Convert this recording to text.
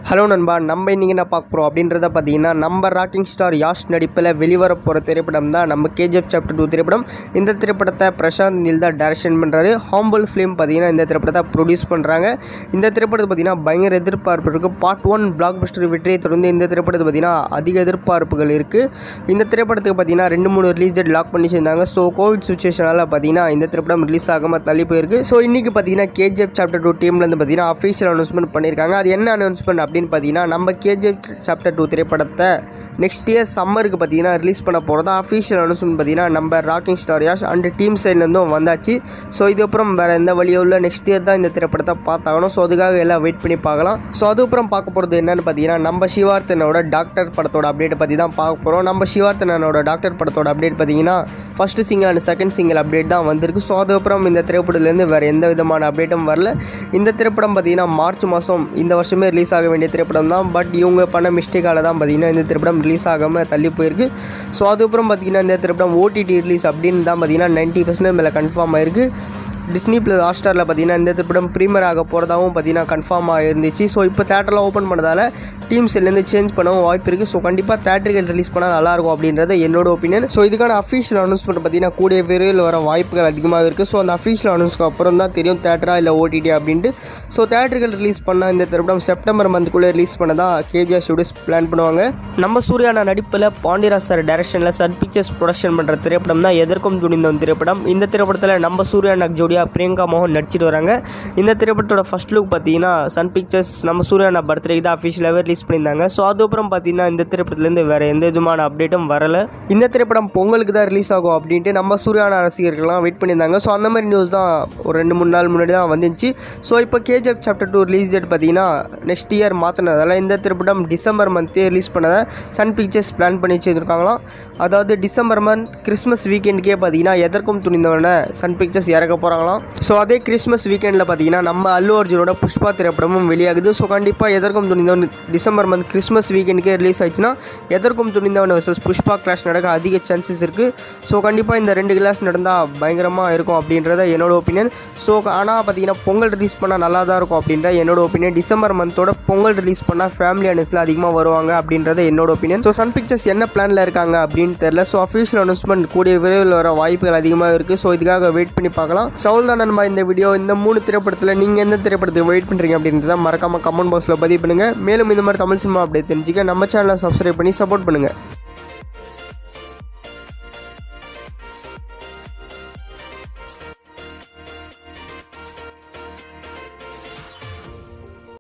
Hello நண்பா, நம்ம இன்றைக்கி என்ன பார்க்க போகிறோம் அப்படின்றத பார்த்தீங்கன்னா, நம்ம ராக்கிங் ஸ்டார் யாஷ் நடிப்பில் வெளிவர போகிற திரைப்படம் தான் நம்ம கேஜிஎஃப் சாப்டர் 2 திரைப்படம். இந்த திரைப்படத்தை பிரசாந்த் நீல் தான் டைரக்ஷன் பண்ணுறாரு. ஹாம்பிள் ஃபிலிம் பார்த்தீங்கன்னா இந்த திரைப்படத்தை ப்ரொடியூஸ் பண்ணுறாங்க. இந்த திரைப்படத்தை பார்த்தீங்கன்னா பயங்கர எதிர்பார்ப்பு இருக்குது. பார்ட் 1 பிளாக் பஸ்டர் வெற்றியை தொடர்ந்து இந்த திரைப்படத்தை பார்த்தீங்கன்னா அதிக எதிர்பார்ப்புகள் இருக்குது. இந்த திரைப்படத்துக்கு பார்த்தீங்கன்னா 2-3 ரிலீஸ் டேட் லாக் பண்ணி வச்சிருந்தாங்க. ஸோ கோவிட் சுச்சுவேஷனால் பார்த்தீங்கன்னா இந்த திரைப்படம் ரிலீஸ் ஆகாமல் தள்ளி போயிருக்கு. ஸோ இன்றைக்கி பார்த்தீங்கன்னா கேஜிஎஃப் சாப்டர் 2 டீம்லேருந்து பார்த்தீங்கன்னா அஃபீஷியல் அனௌன்ஸ்மெண்ட் பண்ணியிருக்காங்க. அது என்ன அனௌன்ஸ்மெண்ட் அப்படின்னு பார்த்தீங்கன்னா, நம்ம கேஜிஎஃப் சாப்டர் 2 திரைப்படத்தை நெக்ஸ்ட் இயர் சம்மருக்கு பார்த்தீங்கன்னா ரிலீஸ் பண்ண போகிறதா அஃபீஷியல் அனௌன்ஸ்மெண்ட் பார்த்தீங்கன்னா நம்ம rocking star Yash and team சைட்லேருந்தும் வந்தாச்சு. ஸோ இதுக்கப்புறம் வேறு எந்த வழியோ இல்லை, நெக்ஸ்ட் இயர் தான் இந்த திரைப்படத்தை பார்த்தாகணும். ஸோ அதுக்காக எல்லாம் வெயிட் பண்ணி பார்க்கலாம். ஸோ அதுக்கப்புறம் பார்க்க போகிறது என்னென்னு பார்த்தீங்கன்னா, நம்ம சிவார்த்தனோட டாக்டர் படத்தோட அப்டேட் பற்றி தான் பார்க்க போகிறோம். நம்ம சிவார்த்தனோட டாக்டர் படத்தோட அப்டேட் பார்த்தீங்கன்னா first single and second single update தான் வந்திருக்கு. ஸோ அதுக்கப்புறம் இந்த திரைப்படத்துலேருந்து வேறு எந்த விதமான அப்டேட்டும் வரல. இந்த திரைப்படம் பார்த்தீங்கன்னா மார்ச் மாதம் இந்த வருஷமே ரிலீஸ் ஆக வேண்டிய திரைப்படம் தான். பட் இவங்க பண்ண மிஸ்டேக்கால தான் பார்த்தீங்கன்னா இந்த திரைப்படம் ரிலீஸ் ஆகாமல் தள்ளி போயிருக்கு. ஸோ அதுக்கப்புறம் பார்த்தீங்கன்னா இந்த திரைப்படம் ஓடிடி ரிலீஸ் அப்படின்னு தான் பார்த்தீங்கன்னா 90% மேலே கன்ஃபார்ம் ஆயிருக்கு. டிஸ்னி ப்ளஸ் ஹாட்ஸ்டாரில் பார்த்தீங்கன்னா இந்த திரைப்படம் ப்ரீமியர் ஆக போகிறதாகவும் பார்த்தீங்கன்னா கன்ஃபார்மாக இருந்துச்சு. ஸோ இப்போ தேட்டரில் ஓப்பன் பண்ணதால் டீம்ஸ்லேருந்து சேஞ்ச் பண்ணவும் வாய்ப்பு இருக்குது. ஸோ கண்டிப்பாக தேட்டர்கள் ரிலீஸ் பண்ணால் நல்லாயிருக்கும் அப்படின்றது என்னோட ஒப்பீனியன். ஸோ இதுக்கான அஃபீஷியல் அனௌன்ஸ்மெண்ட் பார்த்தீங்கன்னா கூடிய விரைவில் வர வாய்ப்புகள் அதிகமாக இருக்குது. ஸோ அந்த அஃபீஷியல் அனௌன்ஸ்க்கு அப்புறம் தான் தெரியும் தேட்டரா இல்லை ஓடிடி அப்படின்ட்டு. ஸோ தேட்டர்கள் ரிலீஸ் பண்ணால் இந்த திரைப்படம் செப்டம்பர் மந்த்க்குள்ளே ரிலீஸ் பண்ணதான் கேஜிஆர் ஸ்டுடியோஸ் பிளான் பண்ணுவாங்க. நம்ம சூர்யானா நடிப்பில் பாண்டிராஜ் சார் டைரக்ஷனில் சன் பிக்சர்ஸ் ப்ரொடக்ஷன் பண்ணுற திரைப்படம் தான் எதற்கும் துணிந்தவன் திரைப்படம். இந்த திரைப்படத்தில் நம்ம சூர்யானாக்கு ஜோடியாக பிரியங்கா மோகன் நடிச்சிட்டு வராங்க. இந்த திரைப்படத்தோட ஃபர்ஸ்ட் லுக் பார்த்தீங்கன்னா சன் பிக்சர்ஸ் நம்ம சூர்யானா பர்த்டேக்கு தான் அஃபீஷியலாகவே ரிலீஸ் பண்ணியிருந்தாங்க. ஸோ அதுக்கப்புறம் பார்த்தீங்கன்னா இந்த திரைப்படத்துலேருந்து வேறு எந்த விதமான அப்டேட்டும் வரலை. இந்த திரைப்படம் பொங்கலுக்கு தான் ரிலீஸ் ஆகும் அப்படின்ட்டு நம்ம சூர்யானா ரசிகர்கள்லாம் வெயிட் பண்ணியிருந்தாங்க. ஸோ அந்த மாதிரி நியூஸ் தான் ஒரு 2-3 நாள் முன்னாடி தான் வந்துச்சு. ஸோ இப்போ கேஜிஎஃப் சாப்டர் 2 ரிலீஸ் டேட் பார்த்தீங்கன்னா நெக்ஸ்ட் இயர் மாற்றினதால் இந்த திரைப்படம் டிசம்பர் மந்த்தே ரிலீஸ் பண்ணதை சன் பிக்சர்ஸ் பிளான் பண்ணி வச்சுருக்காங்களாம். அதாவது டிசம்பர் மந்த் கிறிஸ்மஸ் வீக்கெண்டுக்கே பார்த்தீங்கன்னா எதற்கும் துணிந்தவனை சன் பிக்சர்ஸ் இறக்க போகிறாங்களாம். ஸோ அதே கிறிஸ்மஸ் வீக்கெண்டில் பார்த்தீங்கன்னா நம்ம அல்லு அர்ஜுனோட புஷ்பா திரைப்படமும் வெளியாகுது. ஸோ கண்டிப்பாக எதற்கும் துணிந்தவன் டிசம்பர் மந்த் கிறிஸ்மஸ் வீக்கெண்டுக்கே ரிலீஸ் ஆயிடுச்சுன்னா எதற்கும் துணிந்தவன் வர்சஸ் புஷ்பா கிளாஷ் நடக்க அதிக சான்சஸ் இருக்குது. ஸோ கண்டிப்பாக இந்த 2 கிளாஸ் நடந்தால் பயங்கரமாக இருக்கும் அப்படின்றத என்னோட ஒப்பீனியன். ஸோ ஆனால் பார்த்தீங்கன்னா பொங்கல் ரிலீஸ் பண்ணால் நல்லா தான் இருக்கும் அப்படின்ற என்னோட ஒப்பீனியன். டிசம்பர் மந்தோட பொங்கல் ரிலீஸ் பண்ணால் ஃபேமிலி அனௌன்ஸில் அதிகமாக வருவாங்க அப்படின்றத என்னோட ஒப்பீனியன். ஸோ சன் பிக்சர்ஸ் என்ன பிளானில் இருக்காங்க அப்படின்னு தெரியல. ஸோ அஃபீஷியல் அனௌன்ஸ்மெண்ட் கூடிய விரைவில் வர வாய்ப்புகள் அதிகமாக இருக்குது. ஸோ இதுக்காக வெயிட் பண்ணி பார்க்கலாம். சவுல் நண்பா இந்த வீடியோ. இந்த 3 திரைப்படத்தில் நீங்கள் எந்த திரைப்படத்துக்கு வெயிட் பண்ணுறீங்க அப்படின்றத மறக்காமல் கமெண்ட் பாக்ஸில் பதிவு பண்ணுங்கள். மேலும் இந்த மாதிரி தமிழ் சினிமா அப்படியே தெரிஞ்சுக்க நம்ம சேனலை சப்ஸ்கிரைப் பண்ணி சப்போர்ட் பண்ணுங்கள்.